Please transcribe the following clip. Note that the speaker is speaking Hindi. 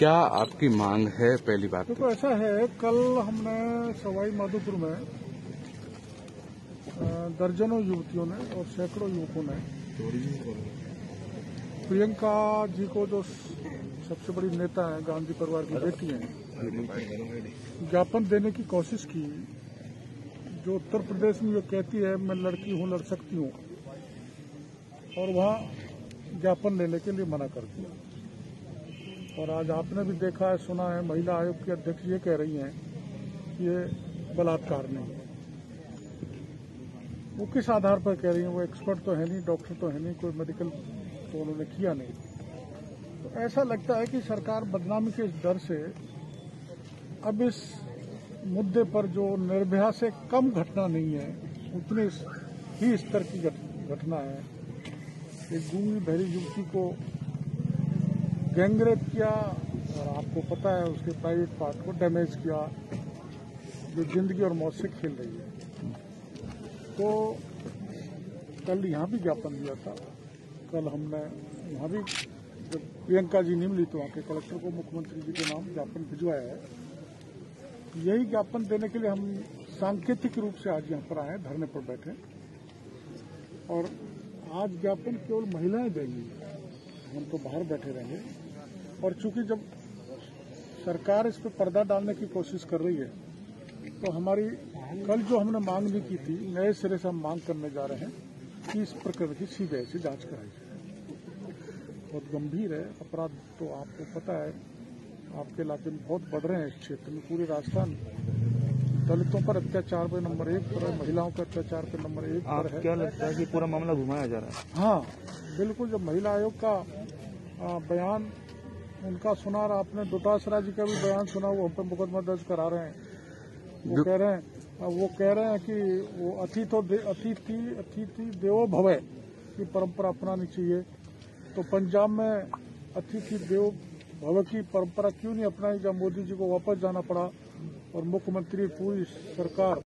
क्या आपकी मांग है? पहली बात देखो ऐसा है, कल हमने सवाई माधोपुर में दर्जनों युवतियों ने और सैकड़ों युवकों ने प्रियंका जी को, जो सबसे बड़ी नेता है, गांधी परिवार की बेटी हैं, ज्ञापन देने की कोशिश की। जो उत्तर प्रदेश में ये कहती है मैं लड़की हूं, लड़ सकती हूं, और वहां ज्ञापन लेने के लिए मना कर दिया। और आज आपने भी देखा है, सुना है, महिला आयोग की अध्यक्ष ये कह रही हैं कि ये बलात्कार नहीं है। वो किस आधार पर कह रही हैं? वो एक्सपर्ट तो है नहीं, डॉक्टर तो है नहीं, कोई मेडिकल तो उन्होंने किया नहीं। तो ऐसा लगता है कि सरकार बदनामी के इस डर से अब इस मुद्दे पर, जो निर्भया से कम घटना नहीं है, उतने ही स्तर की घटना है, एक गूंगी बहरी युवती को गैंगरेप किया और आपको पता है उसके प्राइवेट पार्ट को डैमेज किया, जो जिंदगी और मौत से खेल रही है। तो कल यहाँ भी ज्ञापन दिया था। कल हमने वहाँ भी, जब प्रियंका जी नहीं मिली तो वहाँ के कलेक्टर को मुख्यमंत्री जी के नाम ज्ञापन भिजवाया है। यही ज्ञापन देने के लिए हम सांकेतिक रूप से आज यहाँ पर आए, धरने पर बैठे। और आज ज्ञापन केवल महिलाएं देंगी, हम तो बाहर बैठे रहेंगे। और चूंकि जब सरकार इस पर पर्दा डालने की कोशिश कर रही है, तो हमारी कल जो हमने मांग नहीं की थी, नए सिरे से हम मांग करने जा रहे हैं कि इस प्रकरण की सीबीआई से जांच कराई जाए। बहुत गंभीर है अपराध, तो आपको पता है आपके इलाके में बहुत बढ़ रहे हैं, इस क्षेत्र में, पूरे राजस्थान दलितों पर अत्याचार पे नंबर 1 पर है, महिलाओं के अत्याचार पे नंबर 1 पर है। क्या लगता है कि पूरा मामला घुमाया जा रहा है? हाँ बिल्कुल। जब महिला आयोग का बयान उनका सुना, और आपने डोटासरा जी का भी बयान सुना, वो हम पर मुकदमा दर्ज करा रहे हैं। वो कह रहे हैं कि वो अतिथि देवो भव की परंपरा अपनानी चाहिए। तो पंजाब में अतिथि देवो भव की परंपरा क्यों नहीं अपनाई, जब मोदी जी को वापस जाना पड़ा और मुख्यमंत्री पूरी सरकार